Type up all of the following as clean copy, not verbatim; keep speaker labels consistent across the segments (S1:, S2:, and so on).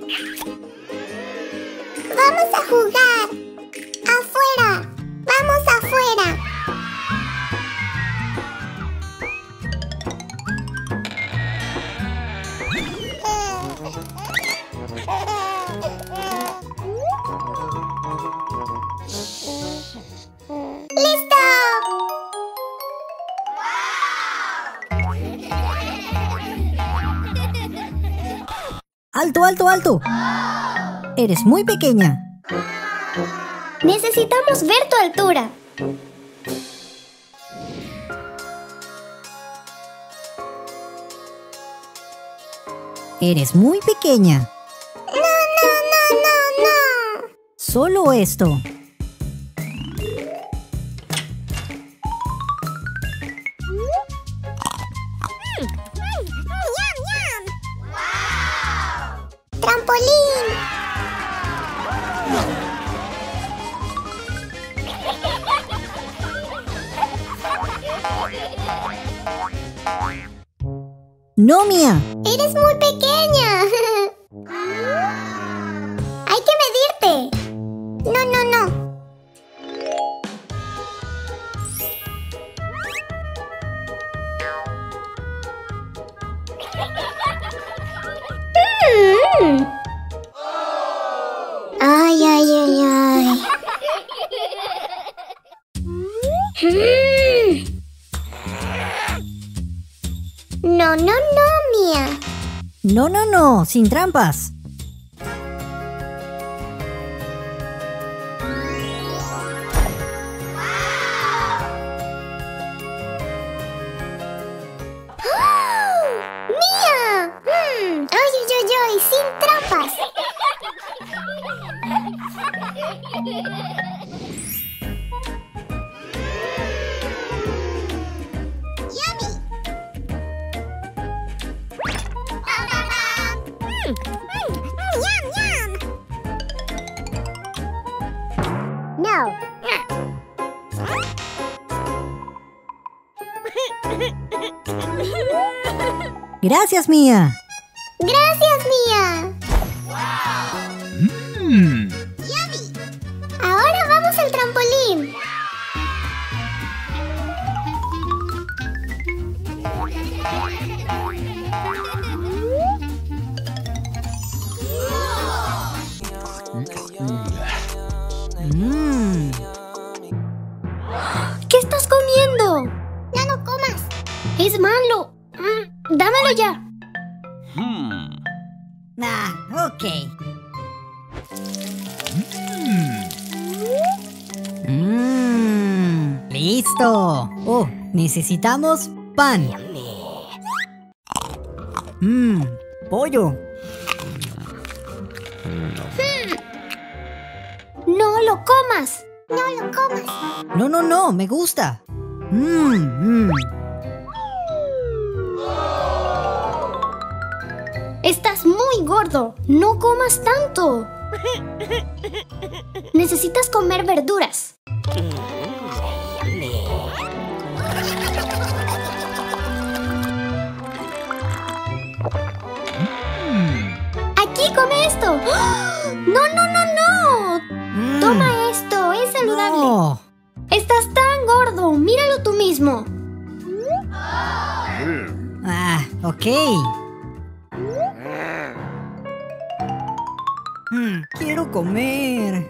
S1: Vamos a jugar. Afuera. Vamos afuera. ¡Listo!
S2: ¡Alto, alto, alto! Eres muy pequeña.
S1: Necesitamos ver tu altura.
S2: Eres muy pequeña.
S1: No.
S2: Solo esto.
S1: ¡Trampolín!
S2: ¡No, Mía!
S1: ¡Eres muy pequeña! ¡Hay que medirte! No. Ay. No, Mía.
S2: No, sin trampas.
S1: ¡Mía! ¡Ay! ¡Sin trampas! ¡Yummy! ¡Yum! No.
S2: Gracias, Mía.
S1: ¡Gracias, Mía! ¡Yummy! Ahora vamos al trampolín. ¿Qué estás comiendo? No comas. Es malo. Dámelo ya.
S2: Ok. ¡Listo! Oh, necesitamos pan. Pollo.
S1: No lo comas.
S2: No, me gusta.
S1: Estás muy gordo. No comas tanto. Necesitas comer verduras. Aquí, come esto. No. Toma esto, es saludable.
S2: No.
S1: Estás tan gordo. Míralo tú mismo.
S2: Ok. Quiero comer.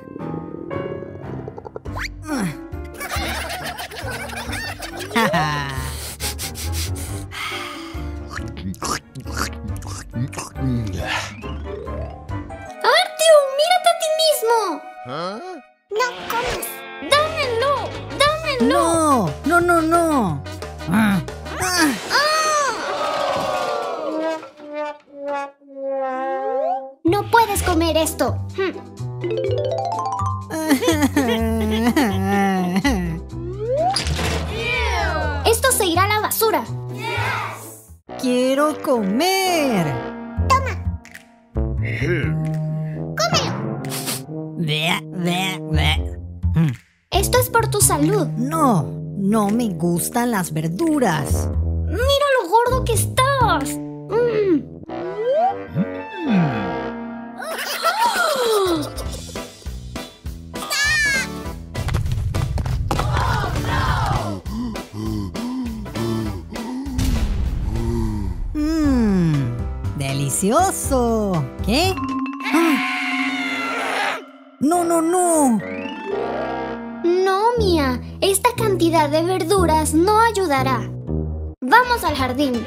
S1: ¡Artyom, mírate a ti mismo! No comas. ¡Dámelo!
S2: No.
S1: No puedes comer esto. Esto se irá a la basura.
S2: Quiero comer.
S1: Esto es por tu salud.
S2: No me gustan las verduras.
S1: Mira lo gordo que estás.
S2: delicioso! ¿Qué? ¡Ah! ¡No, no, no!
S1: No, Mía, esta cantidad de verduras no ayudará. Vamos al jardín.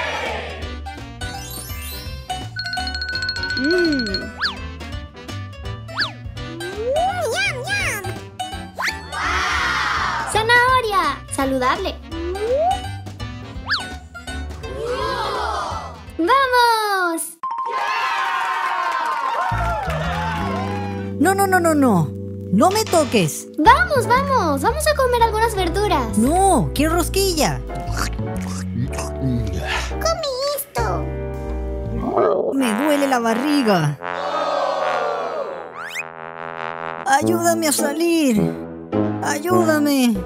S1: ¡Zanahoria! ¡Saludable! ¡Vamos!
S2: ¡No, no, no, no, no! ¡No me toques!
S1: ¡Vamos, vamos! Vamos a comer algunas verduras.
S2: ¡No! ¡Quiero rosquilla!
S1: ¡Come esto!
S2: ¡Me duele la barriga! ¡Ayúdame a salir! ¡Ayúdame!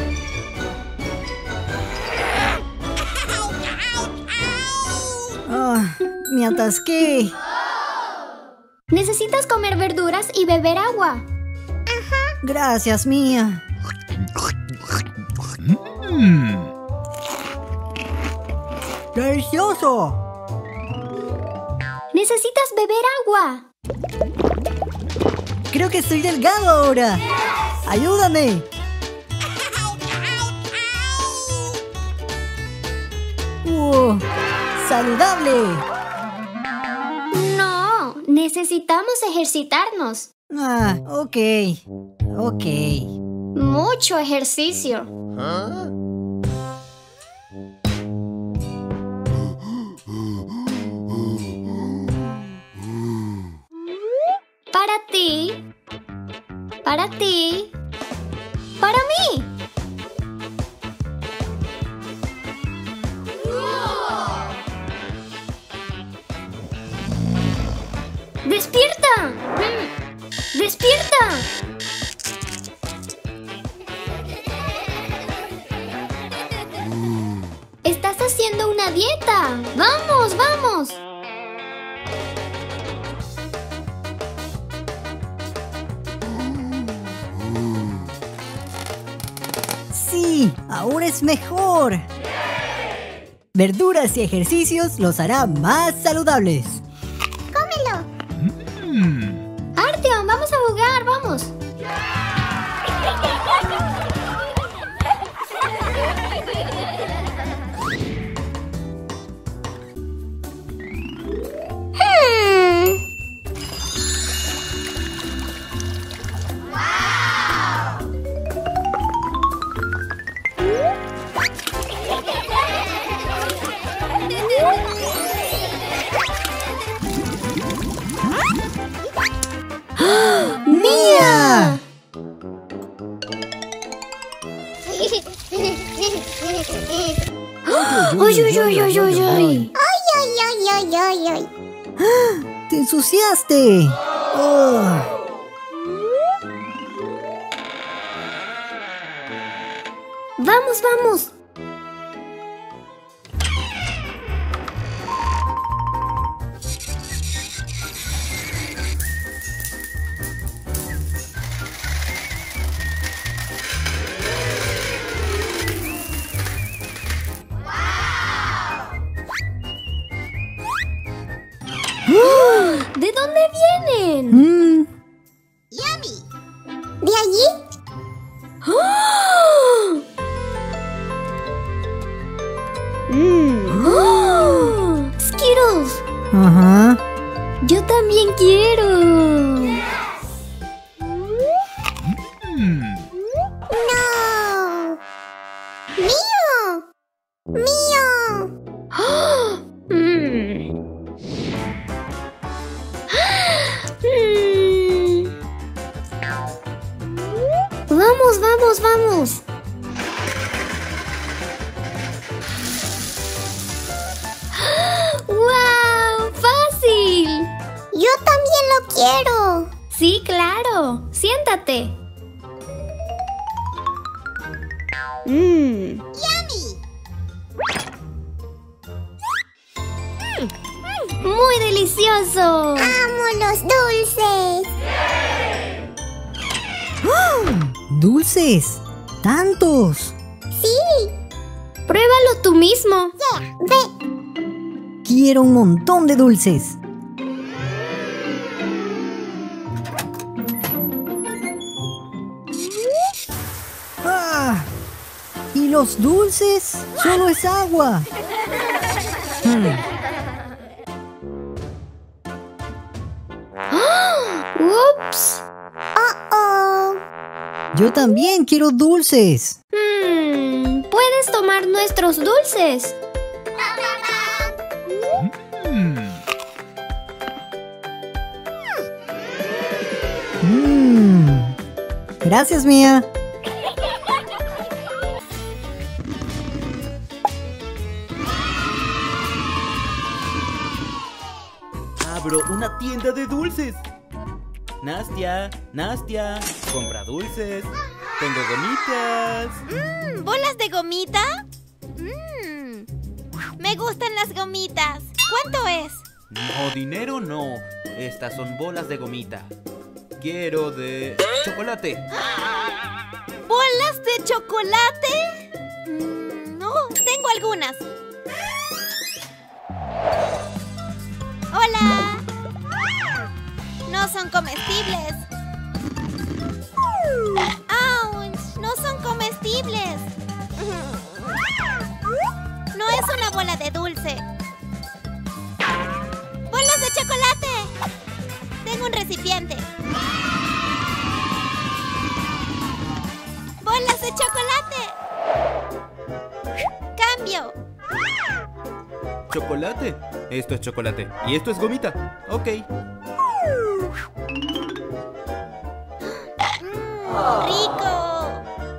S2: ¡Ah! ¡Me atasqué!
S1: Necesitas comer verduras y beber agua.
S2: Gracias, Mía. ¡Delicioso!
S1: Necesitas beber agua.
S2: Creo que estoy delgado ahora. ¡Ayúdame! ¡Saludable!
S1: No, necesitamos ejercitarnos.
S2: Ok. Ok.
S1: Mucho ejercicio. Para ti. Para ti. Para mí. ¡Despierta! ¡Despierta! Estás haciendo una dieta. ¡Vamos, vamos!
S2: Sí, ahora es mejor. Verduras y ejercicios los hará más saludables.
S1: ¡Cómelo! Artyom, vamos a jugar, vamos.
S2: ¡Mía!
S1: ¡Uy, uy, uy, uy, uy, uy!
S2: ¡Te ensuciaste! Oh.
S1: ¡Vamos, vamos! ¿De dónde vienen? ¿De allí? ¡Oh! ¡Oh! ¡Skittles!
S2: Ajá.
S1: ¡Yo también quiero! ¡No! ¡Mío! ¡Mío! ¡Oh! ¡Vamos, vamos, vamos! ¡Wow! ¡Fácil! ¡Yo también lo quiero! Sí, claro. Siéntate. ¡Yummy! ¡Muy delicioso! ¡Amo los dulces!
S2: ¡Dulces! ¡Tantos!
S1: ¡Sí! ¡Pruébalo tú mismo! Ve.
S2: Quiero un montón de dulces. ¡Ah! ¿Y los dulces? Solo es agua.
S1: ¡Ups! ¡Oh!
S2: Yo también quiero dulces.
S1: ¿Puedes tomar nuestros dulces?
S2: Gracias, Mía.
S3: Abro una tienda de dulces. Nastia, Nastia, compra dulces. Tengo gomitas.
S4: ¿Bolas de gomita? Me gustan las gomitas. ¿Cuánto es?
S3: No, dinero no. Estas son bolas de gomita. Quiero de chocolate.
S4: ¿Bolas de chocolate? No, tengo algunas. Hola. No son comestibles. ¡Auch! No son comestibles. No es una bola de dulce. ¡Bolas de chocolate! Tengo un recipiente. ¡Bolas de chocolate! ¡Cambio!
S3: ¿Chocolate? Esto es chocolate. Y esto es gomita. Ok.
S4: ¡Rico!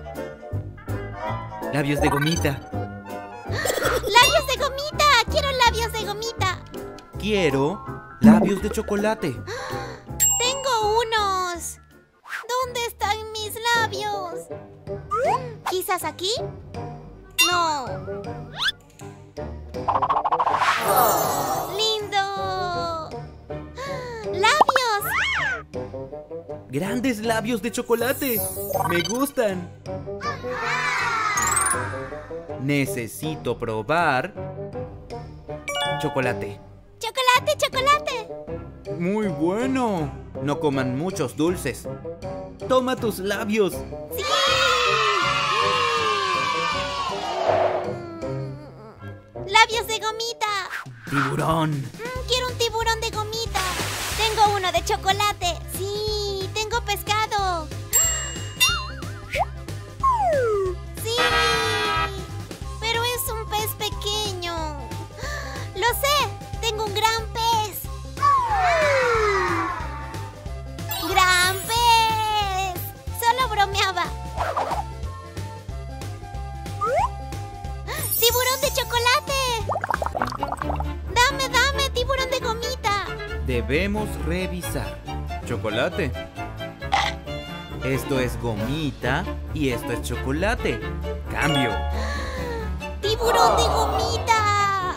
S3: Labios de gomita.
S4: ¡Labios de gomita! ¡Quiero labios de gomita!
S3: Quiero labios de chocolate.
S4: ¡Tengo unos! ¿Dónde están mis labios? ¿Quizás aquí? No. ¡Lindo! ¡Labios!
S3: Grandes labios de chocolate. Me gustan. Necesito probar chocolate.
S4: ¡Chocolate, chocolate!
S3: Muy bueno. No coman muchos dulces. Toma tus labios.
S4: ¡Sí! ¡Labios de gomita!
S3: Tiburón.
S4: Quiero un tiburón de gomita. Tengo uno de chocolate. Sí, tengo pescado. Sí, pero es un pez pequeño. Lo sé, tengo un gran pez. ¡Gran pez! Solo bromeaba. ¡Tiburón de chocolate! Dame, tiburón de gomita.
S3: Debemos revisar. Chocolate. Esto es gomita y esto es chocolate. Cambio.
S4: ¡Tiburón de gomita!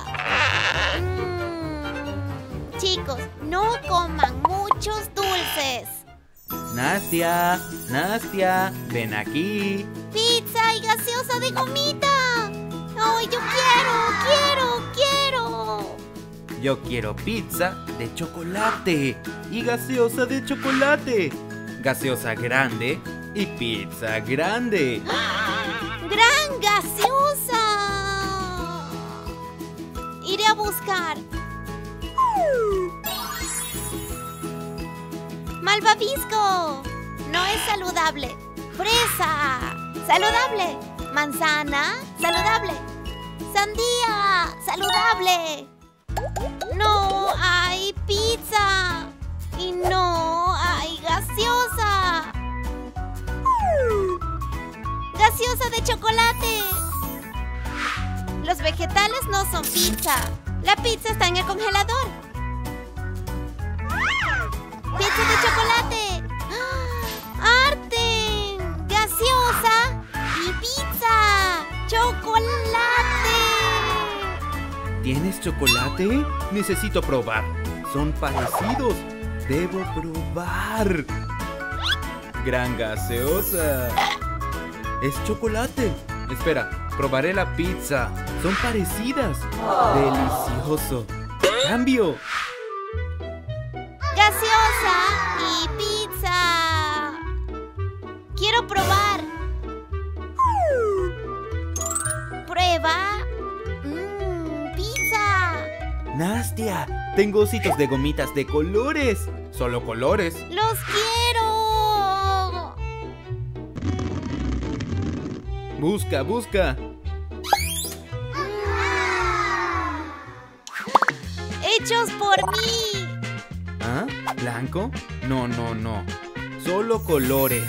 S4: Chicos, no coman muchos dulces.
S3: Nastia, Nastia, ven aquí.
S4: ¡Pizza y gaseosa de gomita! ¡Ay, yo quiero!
S3: Yo quiero pizza de chocolate y gaseosa de chocolate. Gaseosa grande y pizza grande.
S4: ¡Gran gaseosa! Iré a buscar. ¡Malvavisco! No es saludable. ¡Fresa! ¡Saludable! ¡Manzana! ¡Saludable! ¡Sandía! ¡Saludable! ¡No hay pizza! ¡Y no hay gaseosa! ¡Gaseosa de chocolate! Los vegetales no son pizza. La pizza está en el congelador. ¡Pizza de chocolate! ¡Ah! ¡Arte! ¡Gaseosa! ¡Y pizza! ¡Chocolate!
S3: ¿Tienes chocolate? Necesito probar. Son parecidos. Debo probar. Gran gaseosa. Es chocolate. Espera, probaré la pizza. Son parecidas. Delicioso. cambio.
S4: Gaseosa y pizza. Quiero probar. Prueba. Pizza.
S3: Nastia, tengo ositos de gomitas de colores. Solo colores.
S4: Los quiero.
S3: Busca, busca.
S4: Hechos por mí.
S3: ¿Ah? ¿Blanco? No, no, no. Solo colores.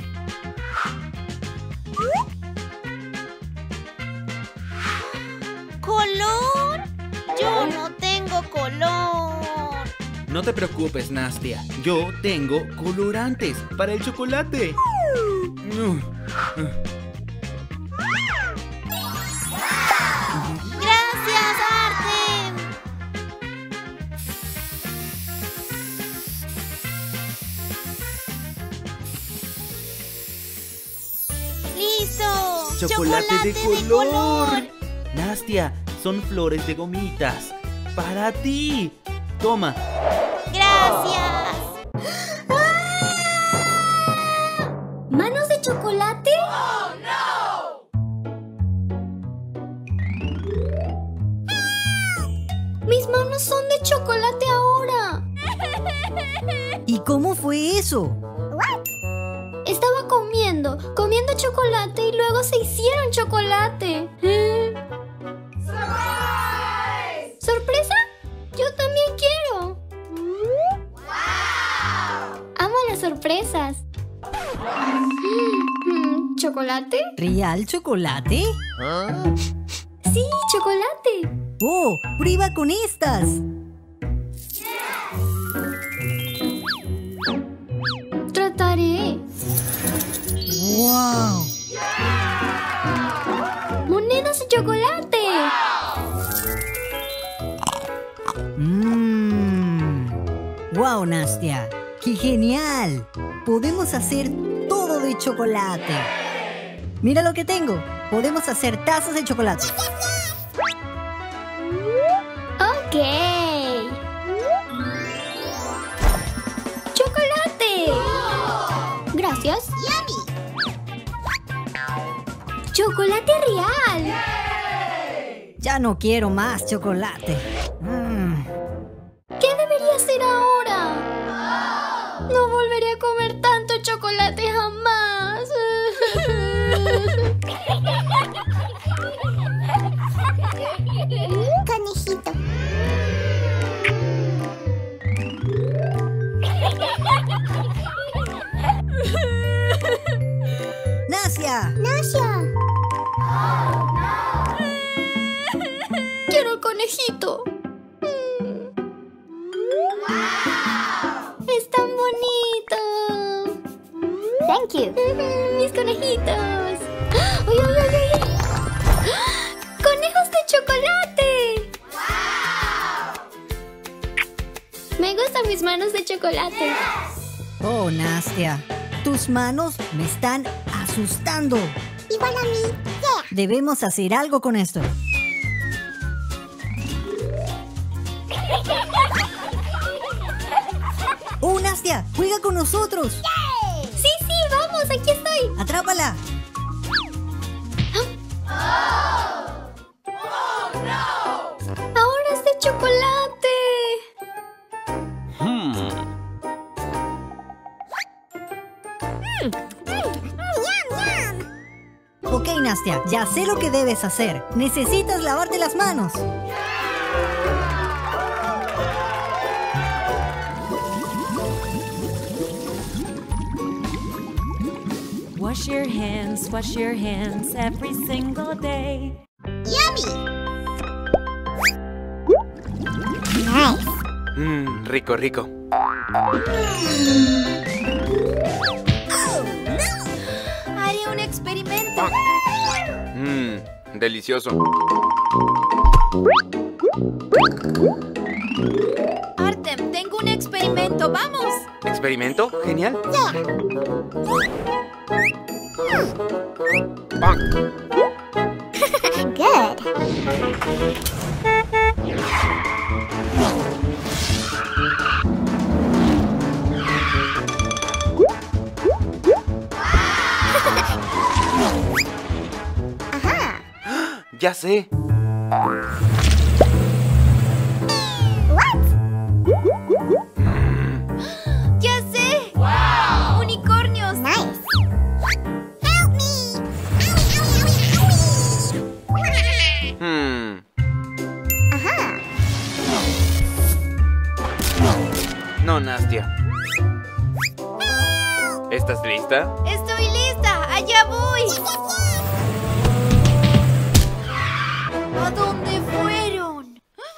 S4: ¿Color? Yo no tengo color.
S3: No te preocupes, Nastia. Yo tengo colorantes para el chocolate.
S4: Gracias, Artem. ¡Listo!
S3: ¡Chocolate de color! Nastia, son flores de gomitas. ¡Para ti! Toma.
S4: ¡Gracias!
S1: ¿Manos de chocolate?
S4: ¡Oh, no!
S1: Mis manos son de chocolate ahora.
S2: ¿Y cómo fue eso?
S1: Estaba comiendo chocolate y luego se hicieron chocolate. ¿Sorpresa? Yo también quiero. Amo las sorpresas. ¿Chocolate?
S2: ¿Real chocolate?
S1: Sí, chocolate.
S2: ¡Oh! ¡Prueba con estas!
S1: Trataré.
S2: ¡Wow!
S1: ¡Monedas de chocolate!
S2: ¡Wow, Nastia! ¡Qué genial! Podemos hacer todo de chocolate. Mira lo que tengo. Podemos hacer tazas de chocolate.
S1: Ok. ¡Chocolate! Gracias. ¡Chocolate real!
S2: Ya no quiero más chocolate.
S1: ¿Qué debería hacer ahora? No volveré a comer tanto chocolate jamás.
S4: Conejito.
S2: ¡Nastia!
S1: Quiero el conejito. Es tan bonito. Thank you. Mis conejitos. ¡Uy, uy, uy, uy! ¡Conejos de chocolate! Me gustan mis manos de chocolate.
S2: Oh, Nastia, tus manos me están asustando.
S4: Igual a mí.
S2: Debemos hacer algo con esto. ¡Oh, Nastia! ¡Juega con nosotros!
S1: Sí, sí, vamos, aquí estoy.
S2: ¡Atrápala!
S1: Ahora es de chocolate.
S2: Ok, Nastia, ya sé lo que debes hacer. Necesitas lavarte las manos.
S5: Wash your hands every single day.
S3: Rico, rico.
S4: Haré un experimento.
S3: Delicioso.
S4: Artem, tengo un experimento. ¡Vamos!
S3: ¿Experimento? Genial.
S1: Good.
S3: Ya sé.
S4: ¡Ya sé! ¡Wow! ¡Unicornios!
S1: Nice.
S3: No, Nastia. ¿Estás lista?
S4: ¡Estoy lista! ¡Allá voy! ¿A dónde fueron?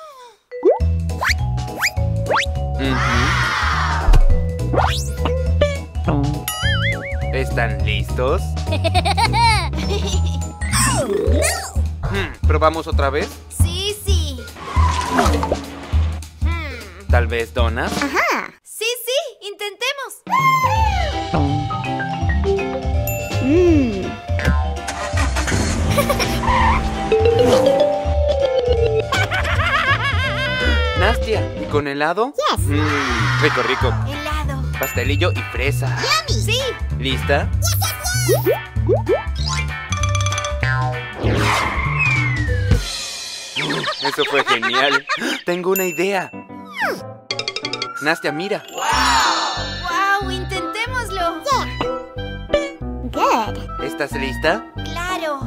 S3: ¿Están listos? ¿Probamos otra vez?
S4: Sí, sí.
S3: ¿Tal vez donas?
S4: Sí, sí. Intentemos.
S3: Nastia, ¿y con helado?
S1: Yes.
S3: Rico, rico.
S4: Helado.
S3: Pastelillo y fresa.
S4: Sí.
S3: ¿Lista? Eso fue genial. Tengo una idea. Nastia, mira.
S4: ¡Wow! ¡Intentémoslo!
S1: Good.
S3: ¿Estás lista?
S4: ¡Claro!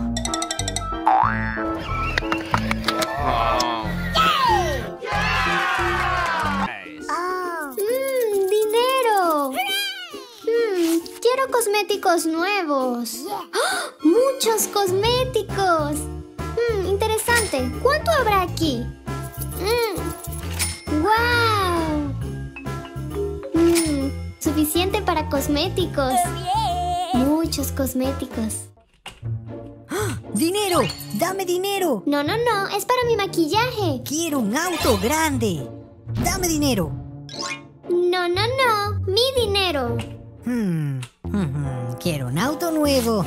S1: Dinero. Quiero cosméticos nuevos. ¡Ah! ¡Muchos cosméticos! Interesante. ¿Cuánto habrá aquí? ¡Wow! Suficiente para cosméticos. Muchos cosméticos.
S2: ¡Dinero! ¡Dame dinero!
S1: No, no, no. Es para mi maquillaje.
S2: ¡Quiero un auto grande! ¡Dame dinero!
S1: No, no, no. Mi dinero.
S2: Quiero un auto nuevo.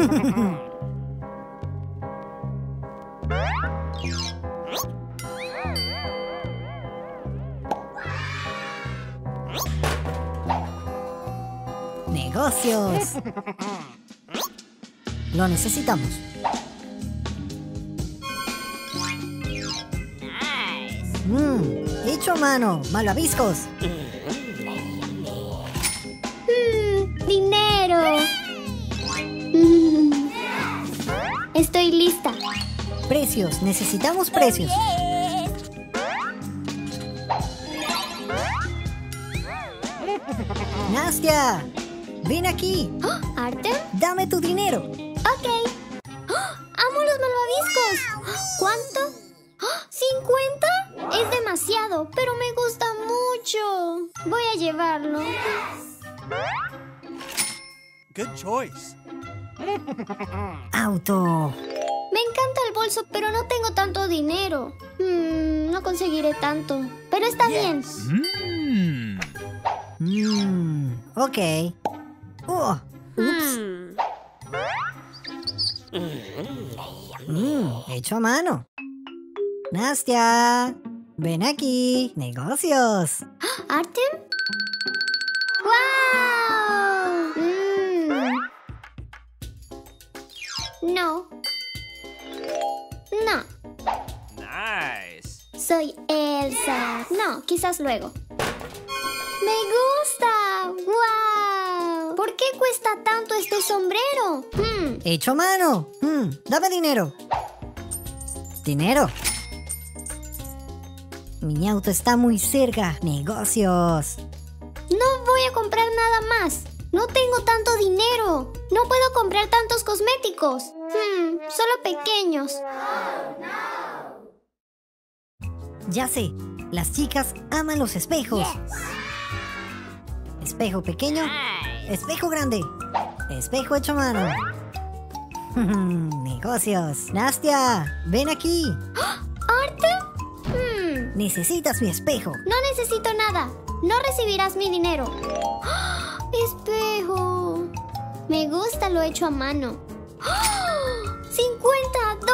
S2: Negocios. Lo necesitamos. Hecho a mano, malvaviscos.
S1: Dinero. Estoy lista.
S2: Precios, necesitamos precios. Nastia, ven aquí.
S1: ¿Artem?
S2: Dame tu dinero.
S1: Ok. ¡Amo los malvaviscos! ¿Cuánto? ¿50? Es demasiado, pero me gusta mucho. Voy a llevarlo.
S6: Good choice.
S2: Auto.
S1: Me encanta el bolso, pero no tengo tanto dinero. No conseguiré tanto. Pero está bien.
S2: Ok. Ups. Hecho a mano. Nastia, ven aquí. Negocios.
S1: ¿Artem? ¡Wow! No. No.
S6: Nice.
S1: Soy Elsa. No, quizás luego. ¡Me gusta! ¡Wow! ¿Por qué cuesta tanto este sombrero?
S2: Hecho a mano. Dame dinero. Dinero. Mi auto está muy cerca. Negocios.
S1: No voy a comprar nada más. No tengo tanto dinero. No puedo comprar tantos cosméticos. Solo pequeños.
S2: Ya sé. Las chicas aman los espejos. Espejo pequeño. Espejo grande. Espejo hecho a mano. Negocios. Nastia, ven aquí.
S1: ¿Artem?
S2: Necesitas mi espejo.
S1: No necesito nada. No recibirás mi dinero. Espejo. Me gusta lo hecho a mano. $50.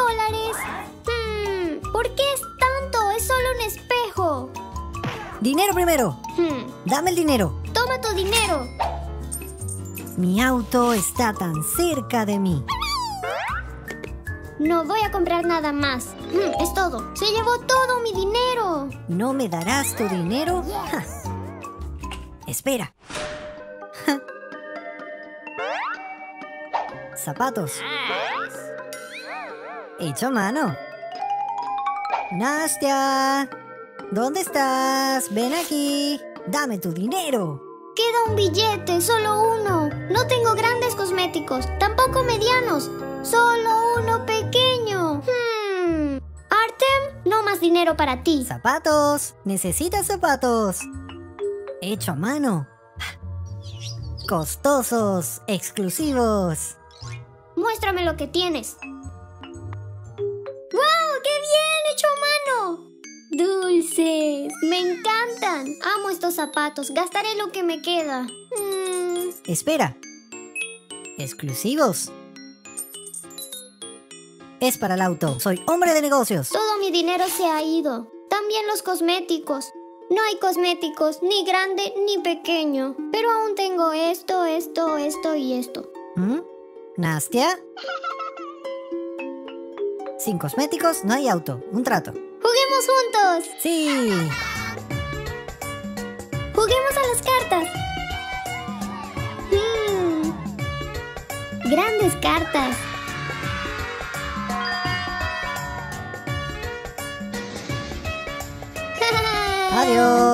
S1: ¿Por qué es tanto? Es solo un espejo.
S2: Dinero primero. Dame el dinero.
S1: Toma tu dinero.
S2: Mi auto está tan cerca de mí.
S1: No voy a comprar nada más. Es todo. Se llevó todo mi dinero.
S2: ¿No me darás tu dinero? Ja. Espera. Ja. Zapatos. Hecho a mano. Nastia, ¿dónde estás? Ven aquí. Dame tu dinero.
S1: Queda un billete, solo uno. No tengo grandes cosméticos, tampoco medianos. Solo uno pequeño. Artem, no más dinero para ti.
S2: Zapatos. ¿Necesitas zapatos? Hecho a mano. Costosos, exclusivos.
S1: Muéstrame lo que tienes. ¡Wow! ¡Qué bien! ¡Hecho a mano! ¡Dulces! ¡Me encantan! Amo estos zapatos. Gastaré lo que me queda.
S2: Espera. Exclusivos. Es para el auto. Soy hombre de negocios.
S1: Todo mi dinero se ha ido. También los cosméticos. No hay cosméticos, ni grande ni pequeño. Pero aún tengo esto y esto.
S2: ¿Nastia? Sin cosméticos no hay auto. Un trato.
S1: ¡Juguemos juntos!
S2: ¡Sí!
S1: ¡Juguemos a las cartas! Grandes cartas.
S2: Adiós.